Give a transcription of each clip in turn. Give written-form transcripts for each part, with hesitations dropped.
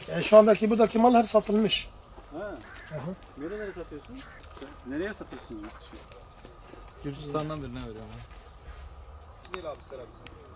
Şu andaki buradaki mal hep satılmış. Ha. Aha. Nerelere satıyorsun? Nereye satıyorsunuz yurt dışı? Gürcistan'dan birine veriyorum. Değil abi selam.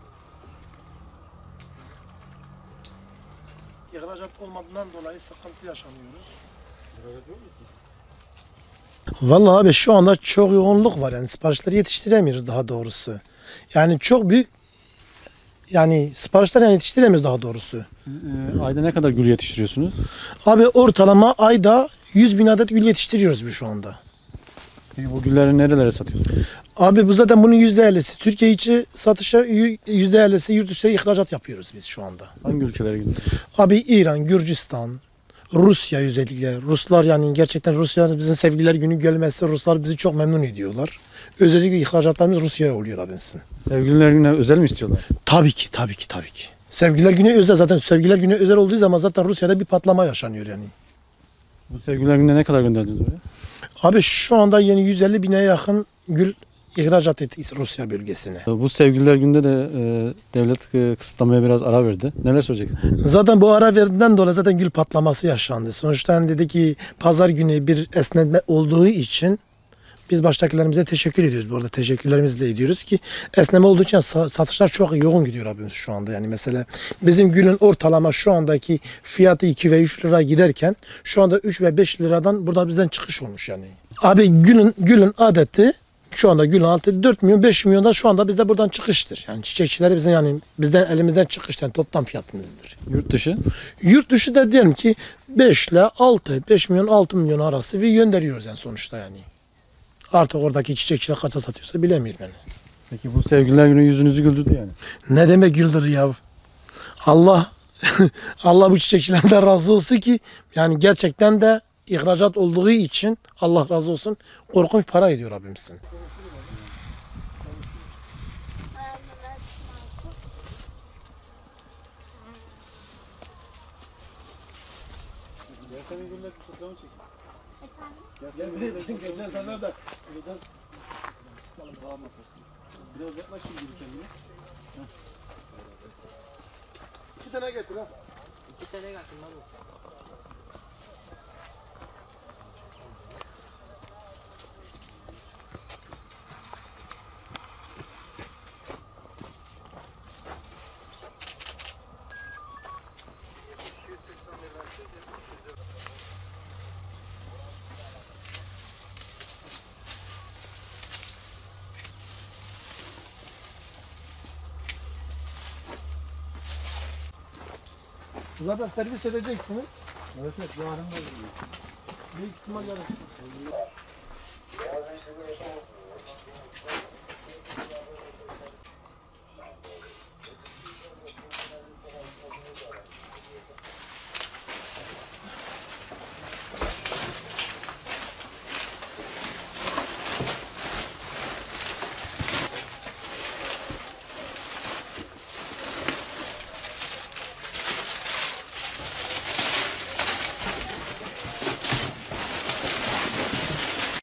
İhracat olmadığından dolayı sıkıntı yaşamıyoruz. İhracat yok mu ki? Vallahi abi şu anda çok yoğunluk var, yani siparişleri yetiştiremiyoruz daha doğrusu. Yani çok büyük, yani siparişler yani yetiştiremiyoruz daha doğrusu. Ayda ne kadar gül yetiştiriyorsunuz? Abi ortalama ayda 100.000 adet gül yetiştiriyoruz biz şu anda. Peki bu gülleri nerelere satıyorsunuz? Abi bu zaten bunun %50'si. Türkiye içi satışa, %50'si yurt dışına ihracat yapıyoruz biz şu anda. Hangi ülkelere gidiyorsunuz? Abi İran, Gürcistan, Rusya özellikle. Ruslar yani gerçekten Rusya bizim sevgililer günü gelmesi Ruslar bizi çok memnun ediyorlar. Özellikle ihracatlarımız Rusya'ya oluyor abimsin. Sevgililer gününe özel mi istiyorlar? Tabii ki, tabii ki, tabii ki. Sevgililer günü özel, zaten sevgililer günü özel olduğu zaman zaten Rusya'da bir patlama yaşanıyor yani. Bu sevgililer gününe ne kadar gönderdiniz oraya? Abi şu anda yeni 150.000'e yakın gül ihracat ettik Rusya bölgesine. Bu sevgililer günde de devlet kısıtlamaya biraz ara verdi. Neler söyleyeceksiniz? Zaten bu ara verdiğinden dolayı zaten gül patlaması yaşandı. Sonuçta hani dedi ki pazar günü bir esnetme olduğu için biz baştakilerimize teşekkür ediyoruz. Bu arada teşekkürlerimizle ediyoruz ki esneme olduğu için satışlar çok yoğun gidiyor abimiz şu anda. Yani mesela bizim gülün ortalama şu andaki fiyatı 2 ve 3 lira giderken şu anda 3 ve 5 liradan burada bizden çıkış olmuş yani. Abi gülün adeti şu anda gülün altı 4 milyon 5 milyon da şu anda bizde buradan çıkıştır. Yani çiçekçileri bizim yani bizden elimizden çıkıştır. Yani toplam fiyatımızdır. Yurt dışı? Yurt dışı da diyelim ki 5 ile 6, 5 milyon 6 milyon arası bir gönderiyoruz yani sonuçta yani. Artık oradaki çiçekçiler kaça satıyorsa bilemiyorum yani. Peki bu sevgililer günü yüzünüzü güldürdü yani. Ne demek güldür ya? Allah Allah bu çiçekçilerden razı olsun ki yani gerçekten de ihracat olduğu için Allah razı olsun korkunç para ediyor abimsin. Ya senin güller fotoğrafını çek. Geçen sefer de Biraz yaklaş şimdi kendine. iki tane getir ha. İki tane kaçın lan bu. Zaten servis edeceksiniz. Evet yarın da Büyük ihtimal yarın.